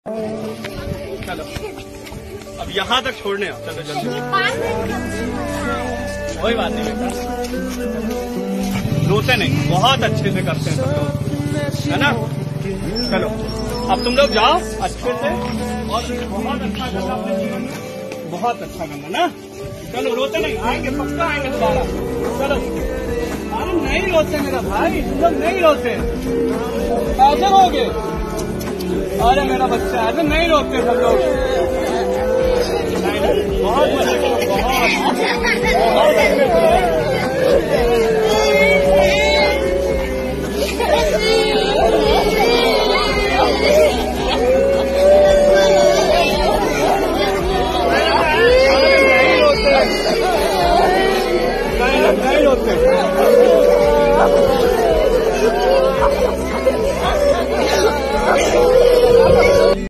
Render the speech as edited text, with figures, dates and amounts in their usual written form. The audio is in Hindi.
चलो अब यहाँ तक छोड़ने आओ। चलो जल्दी, कोई बात नहीं बेटा, रोते नहीं, बहुत अच्छे से करते हैं सब लोग, है ना। चलो अब तुम लोग जाओ अच्छे से, और बहुत अच्छा करना अपने जीवन में, बहुत अच्छा करना ना। चलो रोते नहीं, आएंगे पक्का आएंगे दोबारा। चलो, अरे नहीं रोते मेरा भाई, तुम लोग नहीं रोते, ऐसे रहोगे। अरे मेरा बच्चा, ऐसे नहीं रोकते सब लोग। बहुत मजे करो, बहुत